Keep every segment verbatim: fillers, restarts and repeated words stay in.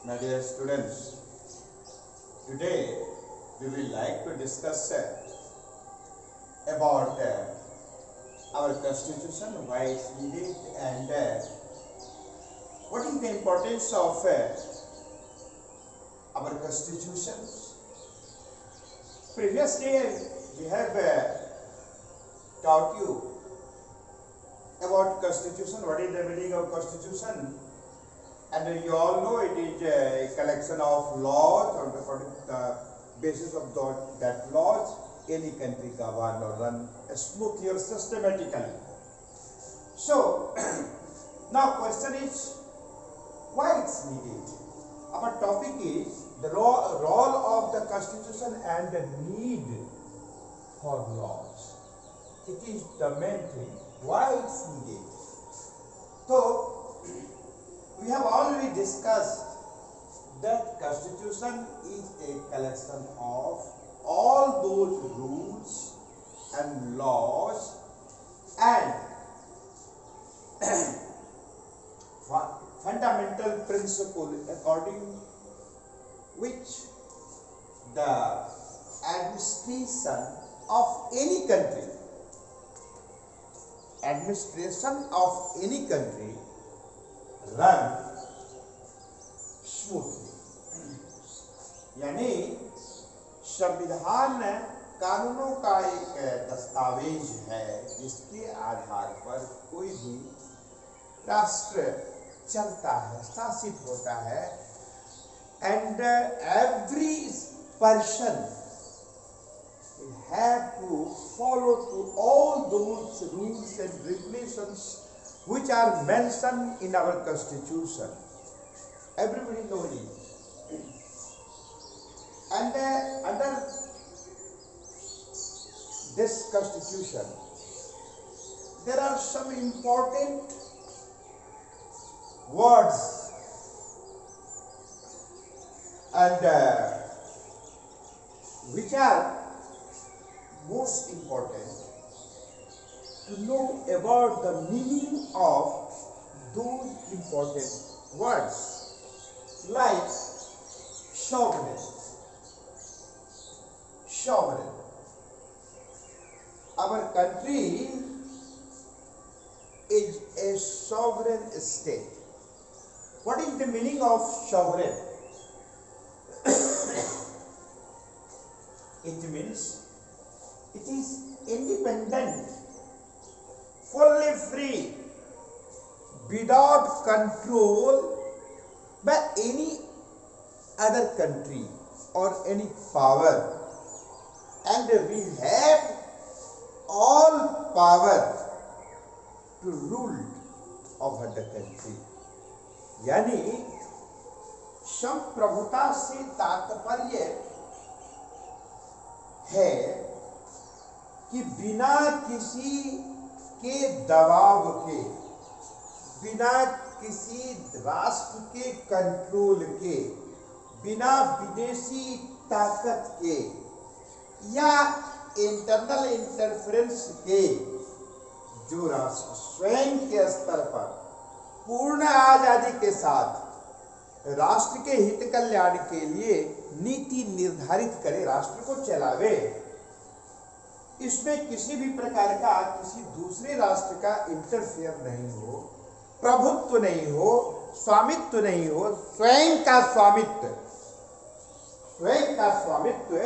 My dear students, today we will like to discuss uh, about uh, our constitution, why it's needed, and uh, what is the importance of uh, our constitution. Previously, we have uh, taught you about constitution, what is the meaning of constitution, and you all know it is a collection of laws. On the, the basis of the, that laws, any country govern or run smoothly or systematically. So now question is, why it's needed? Our topic is the ro role of the constitution and the need for laws. It is the main thing, why it's needed. So we have already discussed that constitution is a collection of all those rules and laws and fundamental principle according which the administration of any country administration of any country run smoothly. यानी संविधान कानूनों का एक दस्तावेज है जिसके आधार पर कोई भी राष्ट्र चलता है, शासित होता है, and every person have to follow to all those rules and regulations which are mentioned in our constitution. Everybody knows it. And uh, under this constitution, there are some important words and uh, which are most important to know about the meaning of those important words, like sovereign. Sovereign. Our country is a sovereign state. What is the meaning of sovereign? It means it is independent, fully free, without control by any other country or any power, and we have all power to rule over the country. यानी संप्रभुता से तात्पर्य है कि बिना किसी के दबाव के, बिना किसी राष्ट्र के कंट्रोल के, बिना विदेशी ताकत के या इंटरनल इंटरफेरेंस के, जो राष्ट्र स्वयं के स्तर पर पूर्ण आजादी के साथ राष्ट्र के हित कल्याण के लिए नीति निर्धारित करे, राष्ट्र को चलावे, इसमें किसी भी प्रकार का किसी दूसरे राष्ट्र का इंटरफेयर नहीं हो, प्रभुत्व नहीं हो, स्वामित्व नहीं हो, स्वयं का स्वामित्व स्वयं का स्वामित्व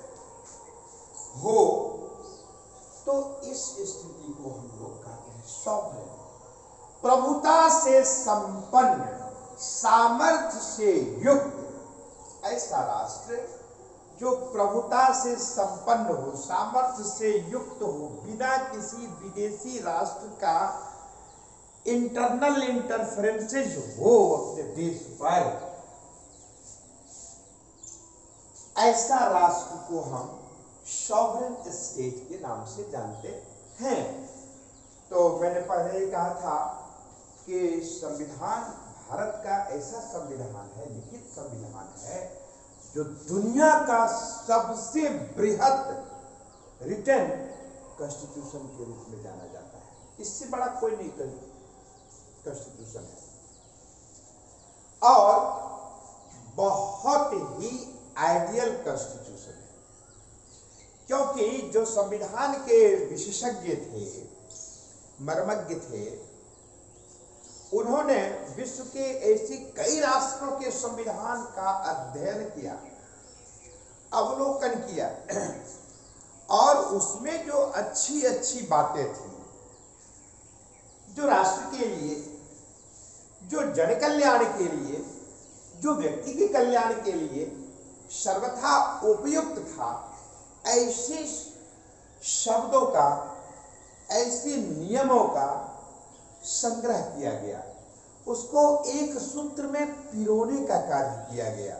हो, तो इस स्थिति को हम लोग कहते हैं सॉवरेन. प्रभुता से संपन्न, सामर्थ्य से युक्त ऐसा राष्ट्र जो प्रभुता से संपन्न हो, सामर्थ्य से युक्त हो, बिना किसी विदेशी राष्ट्र का इंटरनल इंटरफेरेंसेज हो अपने देश पर, ऐसा राष्ट्र को हम सॉवरेन स्टेट के नाम से जानते हैं. तो मैंने पहले ही कहा था कि संविधान भारत का ऐसा संविधान है, लिखित संविधान है, जो दुनिया का सबसे बृहत रिटन कॉन्स्टिट्यूशन के रूप में जाना जाता है. इससे बड़ा कोई नहीं कॉन्स्टिट्यूशन है. और कॉन्स्टिट्यूशन है, क्योंकि जो संविधान के विशेषज्ञ थे, मर्मज्ञ थे, उन्होंने विश्व के ऐसे कई राष्ट्रों के संविधान का अध्ययन किया, अवलोकन किया, और उसमें जो अच्छी अच्छी बातें थी, जो राष्ट्र के लिए, जो जन कल्याण के लिए, जो व्यक्ति के कल्याण के लिए सर्वथा उपयुक्त था, ऐसे शब्दों का, ऐसे नियमों का संग्रह किया गया, उसको एक सूत्र में पिरोने का कार्य किया गया।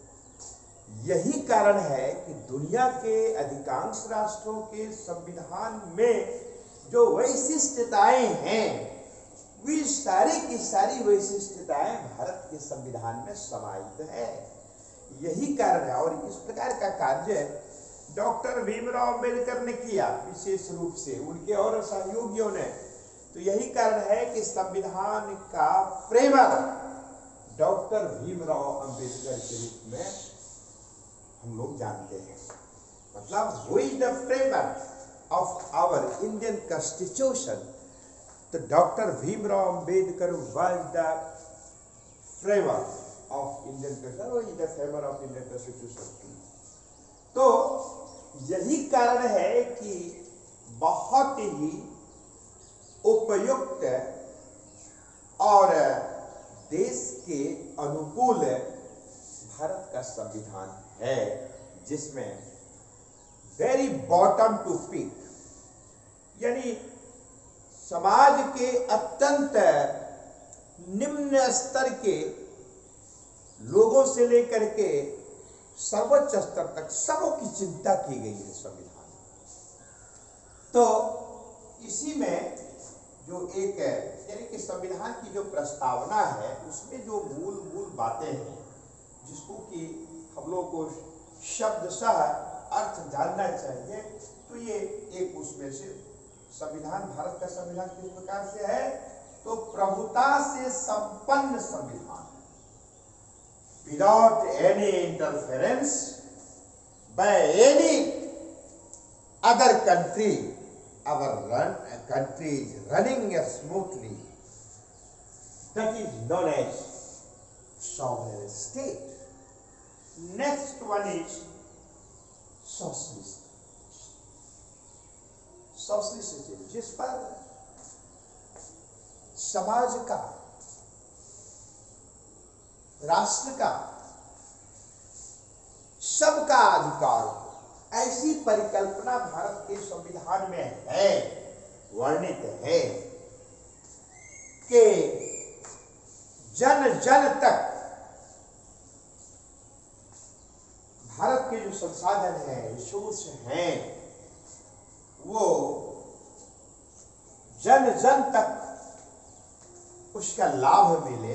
यही कारण है कि दुनिया के अधिकांश राष्ट्रों के संविधान में जो वैशिष्ट्यताएं हैं, वे सारी की सारी वैशिष्ट्यताएं भारत के संविधान में समाहित है। यही कारण है, और इस प्रकार का कार्य डॉक्टर भीमराव अंबेडकर ने किया, विशेष रूप से उनके और सहयोगियों ने। तो यही कारण है कि संविधान का फ्रेमर डॉक्टर भीमराव अंबेडकर के रूप में हम लोग जानते हैं। मतलब who is the framer of our Indian constitution? तो doctor Bhimrao Ambedkar was the framer of Indian constitution, is the framer of Indian constitution. तो यही कारण है कि बहुत ही उपयुक्त और देश के अनुकूल भारत का संविधान है, जिसमें वेरी बॉटम टू पीक, यानी समाज के अत्यंत निम्न स्तर के लोगों से लेकर के सर्वोच्च स्तर तक सबों की चिंता की गई है संविधान। तो इसी में जो एक यानी कि संविधान की जो प्रस्तावना है, उसमें जो मूल मूल बातें हैं, जिसको कि हम लोग को शब्दशः अर्थ जानना चाहिए, तो ये एक उसमें से संविधान, भारत का संविधान किस प्रकार से है? तो प्रभुता से संपन्न संविधान, without any interference by any other country. Our run, country is running smoothly. That is known as sovereign state. Next one is socialist. Socialist is जिस पर समाज का, राष्ट्र का, सबका अधिकार हो, ऐसी परिकल्पना भारत के संविधान में है, वर्णित है कि जन जन तक भारत के जो संसाधन हैं, रिसोर्स हैं, वो जन जन तक उसका लाभ मिले।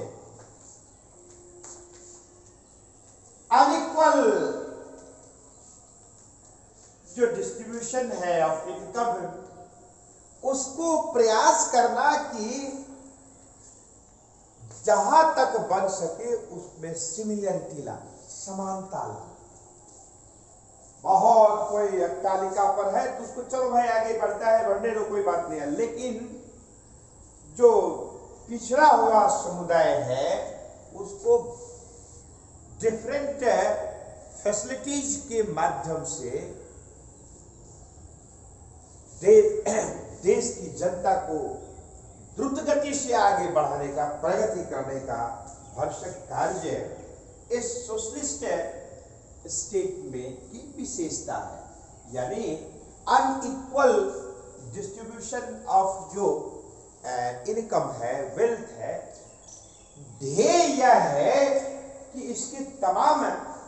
अनइक्वल जो डिस्ट्रीब्यूशन है ऑफ इनकम, उसको प्रयास करना कि जहां तक बन सके उसमें सिमिलरिटी ला, समानता ला। बहुत कोई अट्टालिका पर है तो उसको चलो भाई आगे बढ़ता है, बढ़ने दो, कोई बात नहीं है, लेकिन जो पिछड़ा हुआ समुदाय है उसको डिफरेंट फैसिलिटीज के माध्यम से दे, देश की जनता को द्रुत गति से आगे बढ़ाने का, प्रगति करने का भरसक कार्य इस सोशलिस्ट स्टेट में की विशेषता है। यानी अनइक्वल डिस्ट्रीब्यूशन ऑफ जो इनकम है, वेल्थ है, ध्येय यह है कि इसके तमाम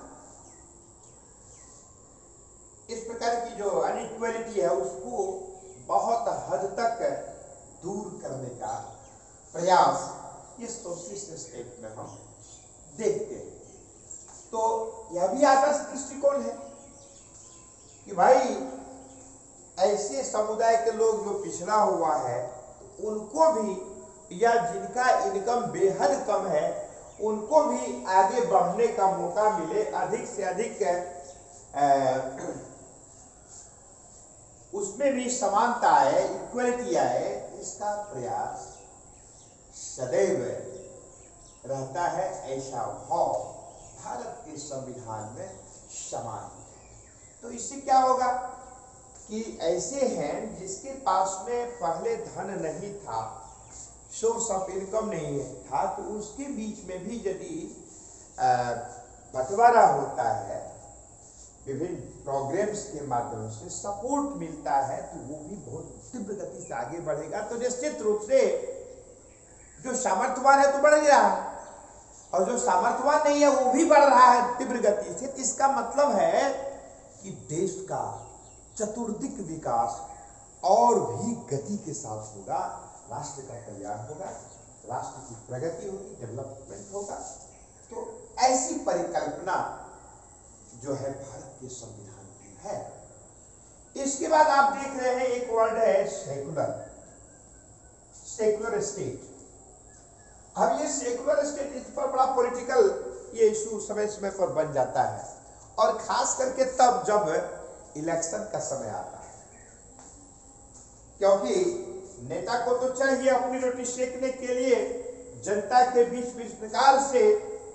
इस प्रकार की जो अनइक्वलिटी है उसको बहुत हद तक दूर करने का प्रयास इस सोशलिस्ट स्टेट में हम देखते हैं। तो यह भी आदर्श दृष्टिकोण है कि भाई ऐसे समुदाय के लोग जो पिछड़ा हुआ है उनको भी, या जिनका इनकम बेहद कम है, उनको भी आगे बढ़ने का मौका मिले, अधिक से अधिक उसमें भी समानता आए, इक्वलिटी आए, इसका प्रयास सदैव रहता है। ऐसा भाव भारत के संविधान में समान है। तो इससे क्या होगा कि ऐसे हैं जिसके पास में पहले धन नहीं था, सोर्स ऑफ इनकम नहीं था, तो उसके बीच में भी यदि बंटवारा होता है, विभिन्न प्रोग्राम्स के माध्यम से सपोर्ट मिलता है, तो वो भी बहुत तीव्र गति से आगे बढ़ेगा। तो निश्चित रूप से जो सामर्थ्यवान है तो बढ़ गया है, और जो सामर्थ्यवान नहीं है वो भी बढ़ रहा है तीव्र गति से। इसका मतलब है कि देश का चतुर्दिक विकास और भी गति के साथ होगा, राष्ट्र का कल्याण होगा, राष्ट्र की प्रगति होगी, डेवलपमेंट होगा। तो ऐसी परिकल्पना जो है भारत के संविधान की है। इसके बाद आप देख रहे हैं एक वर्ड है सेकुलर, सेकुलर स्टेट। अब ये सेकुलर स्टेट, इस पर बड़ा पॉलिटिकल ये इशू समय समय पर बन जाता है, और खास करके तब जब इलेक्शन का समय आता है, क्योंकि नेता को तो चाहिए अपनी रोटी सेकने के लिए जनता के बीच में इस प्रकार से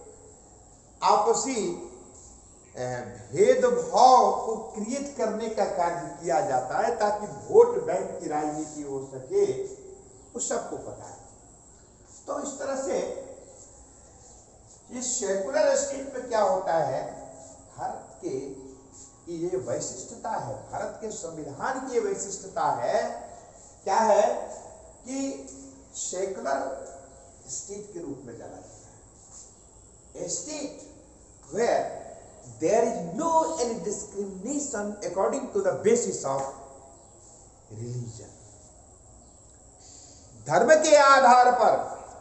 आपसी भेदभाव को क्रिएट करने का कार्य किया जाता है, ताकि वोट बैंक की राजनीति हो सके, वो सबको पता है। तो इस तरह से इस सेकुलर स्टेट में क्या होता है, भारत के ये वैशिष्टता है, भारत के संविधान की ये वैशिष्टता है, क्या है कि सेकुलर स्टेट के रूप में जाना जाता है। A state where there is no any discrimination according to the basis of religion। धर्म के आधार पर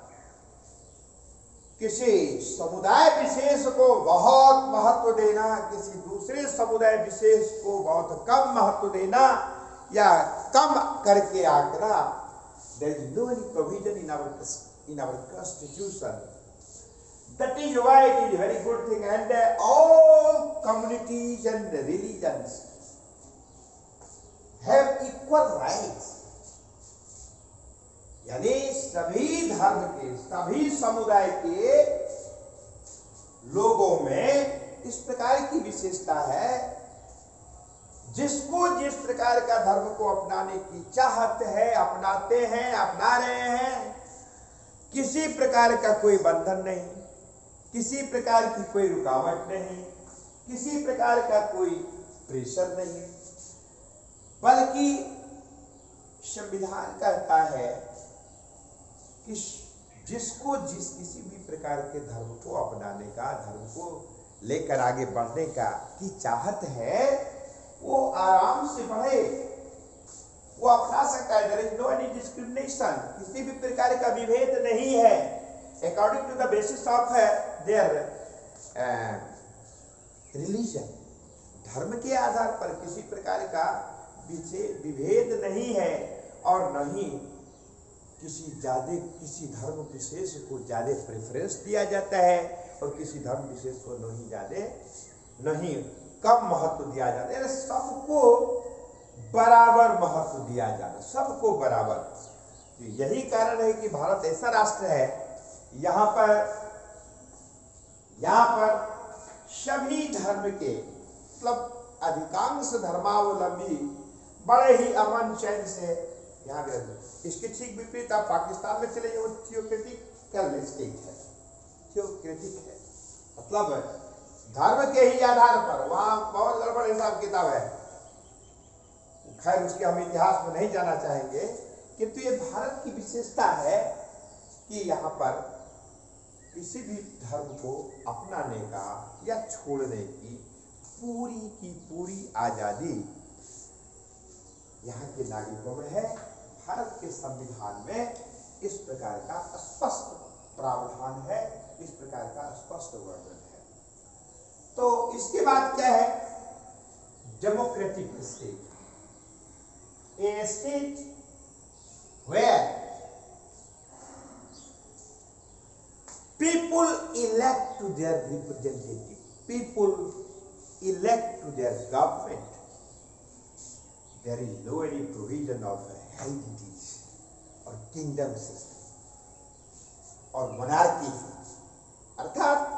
किसी समुदाय विशेष को बहुत महत्व देना, किसी दूसरे समुदाय विशेष को बहुत कम महत्व देना या कम करके आंकना, there is no any provision in our in our constitution। That is why it is a very good thing, and uh, all communities and religions have equal rights। यानी सभी धर्म के, सभी समुदाय के लोगों में इस प्रकार की विशेषता है, जिसको जिस प्रकार का धर्म को अपनाने की चाहत है अपनाते हैं, अपना रहे हैं। किसी प्रकार का कोई बंधन नहीं, किसी प्रकार की कोई रुकावट नहीं, किसी प्रकार का कोई प्रेशर नहीं, बल्कि संविधान कहता है कि जिसको जिस किसी भी प्रकार के धर्म को अपनाने का, धर्म को लेकर आगे बढ़ने का की चाहत है, वो आराम से बढ़े, वो अपना सकता है। There is no any discrimination, किसी भी प्रकार का विभेद नहीं है, according to the basis of their religion. धर्म के आधार पर किसी प्रकार का विभेद नहीं है, और न ही किसी ज्यादा किसी धर्म विशेष को ज्यादा प्रेफरेंस दिया जाता है, और किसी धर्म विशेष को नहीं ज्यादा नहीं कम महत्व दिया जाता है। सबको बराबर महत्व दिया जाता, सबको बराबर। यही कारण है कि भारत ऐसा राष्ट्र है, यहाँ पर यहाँ पर सभी धर्म के, मतलब अधिकांश धर्मावलंबी बड़े ही अमन चैन से यहाँ रहते। इसके ठीक विपरीत आप पाकिस्तान में चले जाओ, थियोक्रेटिकल स्टेट है, थियोक्रेटिक है, मतलब धर्म के ही आधार पर वहाँ बहुत गड़बड़ हिसाब किताब है। खैर उसके हम इतिहास में नहीं जाना चाहेंगे, किंतु ये भारत की विशेषता है कि यहाँ पर किसी भी धर्म को अपनाने का या छोड़ने की पूरी की पूरी आजादी यहाँ के नागरिकों में है। भारत के संविधान में इस प्रकार का स्पष्ट प्रावधान है, इस प्रकार का स्पष्ट वर्णन है। तो इसके बाद क्या है, democratic state, a state where people elect to their representative, people elect to their government, there is no any provision of heritage or kingdom system or monarchy. अर्थात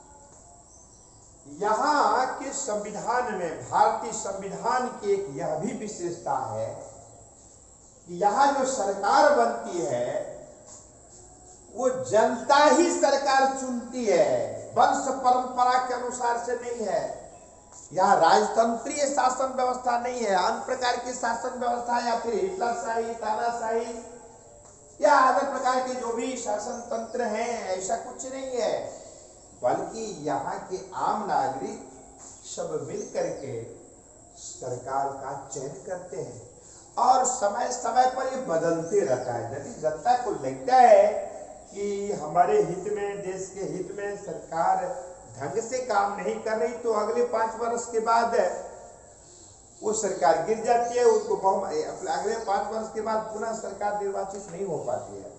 यहाँ के संविधान में, भारतीय संविधान की एक यह भी विशेषता है कि यहाँ जो सरकार बनती है वो जनता ही सरकार चुनती है, वंश परंपरा के अनुसार से नहीं है। यहाँ राजतंत्रीय शासन व्यवस्था नहीं है, अन्य प्रकार की शासन व्यवस्था या फिर हिटलरशाही, तानाशाही या अन्य प्रकार के जो भी शासन तंत्र हैं, ऐसा कुछ नहीं है, बल्कि यहाँ के आम नागरिक सब मिल करके सरकार का चयन करते हैं और समय समय पर ये बदलते रहता है। यदि जनता को लगता है कि हमारे हित में, देश के हित में सरकार ढंग से काम नहीं कर रही, तो अगले पांच वर्ष के बाद वो सरकार गिर जाती है, उसको अगले पांच वर्ष के बाद पुनः सरकार निर्वाचित नहीं हो पाती है।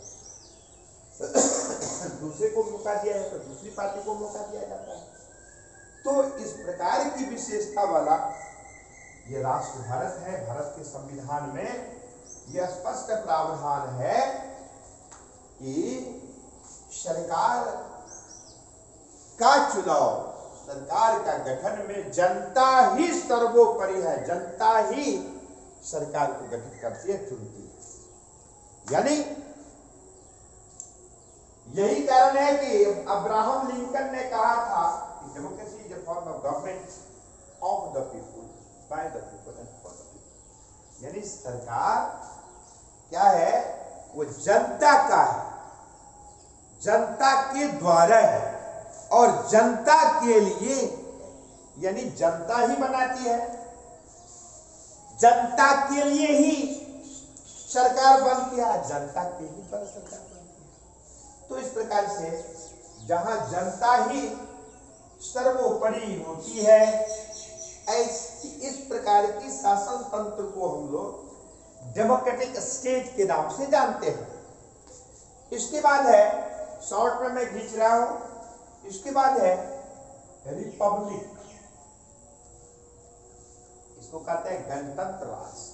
दूसरे को मौका दिया है तो दूसरी पार्टी को मौका दिया जाता है। तो इस प्रकार की विशेषता वाला ये राष्ट्र भारत है। भारत के संविधान में यह स्पष्ट प्रावधान है कि सरकार का चुनाव, सरकार का गठन में जनता ही सर्वोपरि है, जनता ही सरकार को गठित करती है, चुनती है। यानी यही कारण है कि अब्राहम लिंकन ने कहा था कि democracy is a form of government of the people, by the people and for the people. यानी सरकार क्या है, वो जनता का है, जनता के द्वारा है और जनता के लिए, यानी जनता ही बनाती है, जनता के लिए ही सरकार बनती है, जनता के ही पर सरकार बनती है। तो इस प्रकार से जहां जनता ही सर्वोपरि होती है, ऐसी इस प्रकार की शासन तंत्र को हम लोग डेमोक्रेटिक स्टेट के नाम से जानते हैं। इसके बाद है, शॉर्ट में मैं खींच रहा हूं, इसके बाद है रिपब्लिक। इसको कहते हैं गणतंत्र राष्ट्र।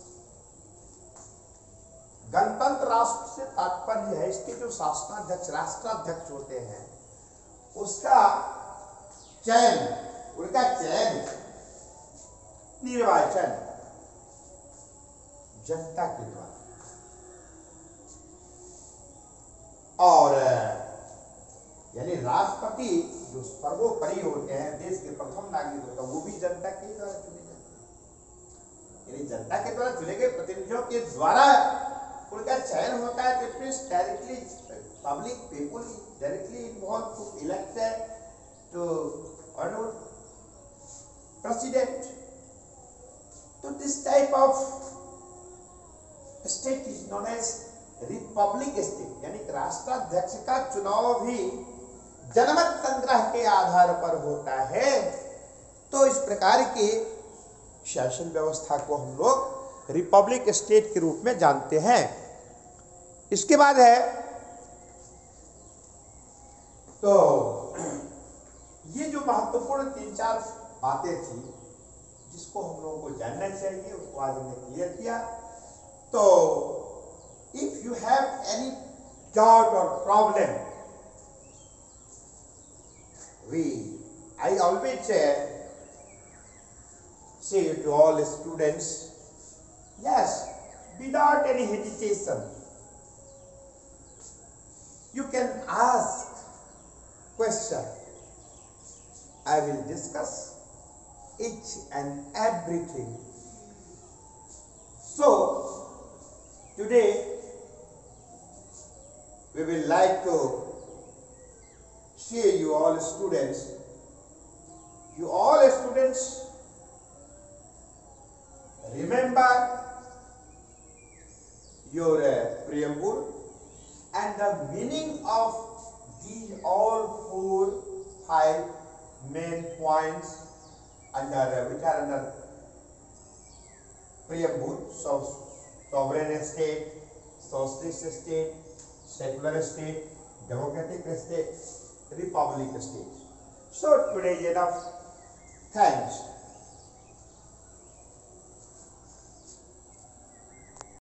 गणतंत्र राष्ट्र से तात्पर्य है इसके जो शासनाध्यक्ष, राष्ट्राध्यक्ष होते हैं, उसका चयन, उनका चयन, निर्वाचन जनता के द्वारा, और यानी राष्ट्रपति जो सर्वोपरि होते हैं, देश के प्रथम नागरिक होते हैं, वो भी जनता के द्वारा चुने जाते हैं। यानी जनता के द्वारा चुने गए प्रतिनिधियों के द्वारा उनका चयन होता है। तो directly public people directly involve to elect to president. तो this type of state is known as republic state, यानी राष्ट्राध्यक्ष का चुनाव भी जनमत संग्रह के आधार पर होता है। तो इस प्रकार के शासन व्यवस्था को हम लोग रिपब्लिक स्टेट के रूप में जानते हैं। इसके बाद है, तो ये जो महत्वपूर्ण तीन चार बातें थी जिसको हम लोगों को जानना चाहिए, उसको आज हमने क्लियर किया। तो if you have any doubt और problem, we I always say to all students, yes, without any hesitation, you can ask question. I will discuss each and everything. So today we will like to share you all students, you all students remember your uh, preamble and the meaning of these all four, five main points under uh, which are under preamble. So, sovereign state, socialist state, secular state, democratic state, republic state. So today is enough. Thanks.